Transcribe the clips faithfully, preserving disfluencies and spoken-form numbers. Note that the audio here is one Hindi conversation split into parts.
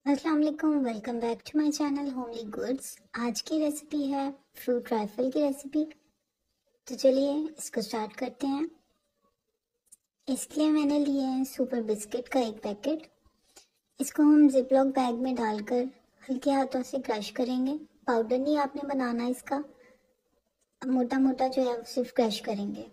अस्सलाम वालेकुम, welcome back to my channel homely goods. आज की रेसिपी है फ्रूट ट्राइफल की रेसिपी। तो चलिए इसको स्टार्ट करते हैं। इसके लिए मैंने लिए हैं सुपर बिस्किट का एक पैकेट। इसको हम जिपलॉक बैग में डालकर हल्के हाथों से क्रश करेंगे। पाउडर नहीं आपने बनाना इसका, मोटा मोटा जो है सिर्फ क्रश करेंगे।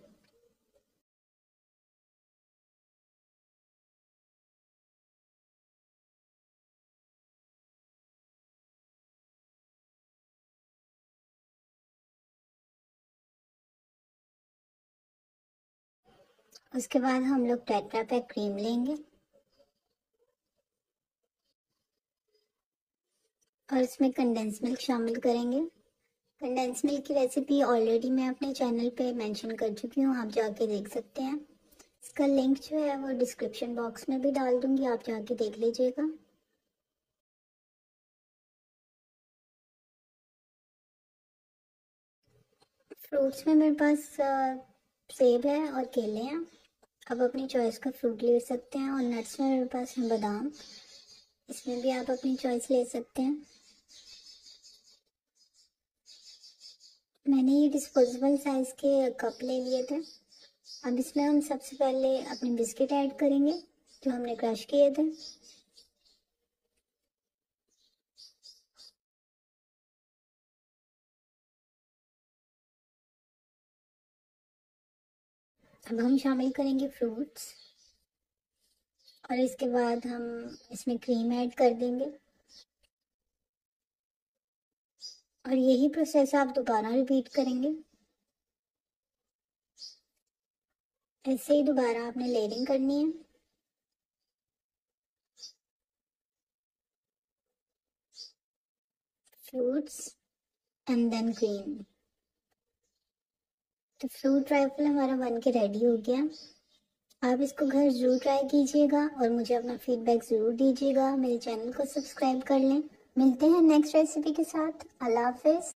उसके बाद हम लोग टेट्रा पैक क्रीम लेंगे और इसमें कंडेंस मिल्क शामिल करेंगे। कंडेंस मिल्क की रेसिपी ऑलरेडी मैं अपने चैनल पे मेंशन कर चुकी हूँ, आप जाके देख सकते हैं। इसका लिंक जो है वो डिस्क्रिप्शन बॉक्स में भी डाल दूंगी, आप जाके देख लीजिएगा। फ्रूट्स में मेरे पास अ, सेब है और केले हैं। आप अपनी चॉइस का फ्रूट ले सकते हैं। और नट्स में मेरे पास है बादाम, इसमें भी आप अपनी चॉइस ले सकते हैं। मैंने ये डिस्पोजेबल साइज के कप ले लिए थे। अब इसमें हम सबसे पहले अपने बिस्किट ऐड करेंगे जो हमने क्रश किए थे। अब हम शामिल करेंगे फ्रूट्स और इसके बाद हम इसमें क्रीम ऐड कर देंगे। और यही प्रोसेस आप दोबारा रिपीट करेंगे। ऐसे ही दोबारा आपने लेयरिंग करनी है। Fruits and then cream. तो फ्रूट ट्राइफल हमारा बन के रेडी हो गया। आप इसको घर जरूर ट्राई कीजिएगा और मुझे अपना फीडबैक ज़रूर दीजिएगा। मेरे चैनल को सब्सक्राइब कर लें। मिलते हैं नेक्स्ट रेसिपी के साथ। अल्लाह हाफिज़।